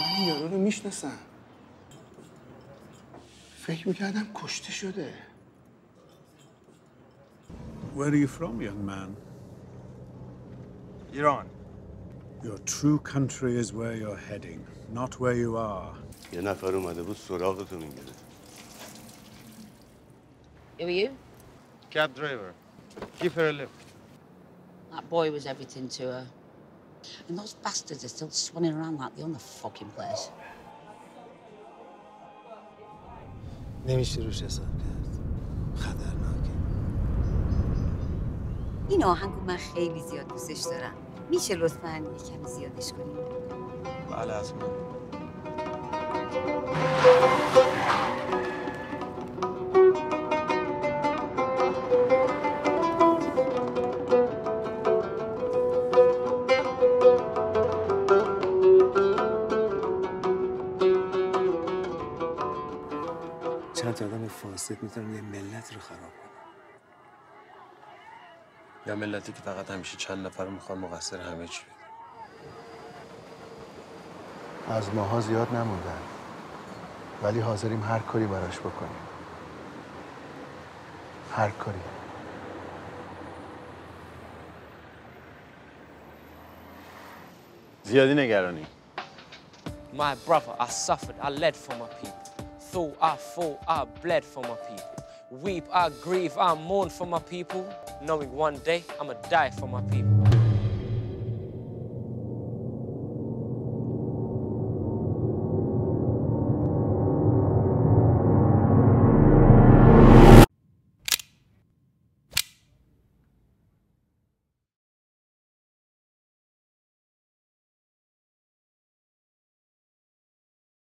این یارو رو میشناسم. فکر میکردم کشته شده. Where are you from, young man? Iran. Your true country is where you're heading, not where you are. یه نفر اومده بود سراغتون میگرفت. Who are you? Cab driver. Give her a lift. That boy was everything to her. And those bastards are still swanning around like they own the fucking place. نمیشه روش حساب کرد. خطرناکه. این آهنگو من خیلی زیاد دوستش دارم. میشه لطفاً یه کمی زیادش کنیم؟ بله حتما. چند تا آدم فاسد میتونن یه ملت رو خراب کنن. یا ملتی که فقط همیشه چند نفر میخوان مقصر همه چی بده. از ماها زیاد نموندن. ولی حاضریم هر کاری براش بکنیم. هر کاری. زیادی نگرانی. My brother, I suffered, I led for my people. Thought, I fought, I bled for my people. Weep, I grieve, I mourn for my people. Knowing one day I'ma die for my people.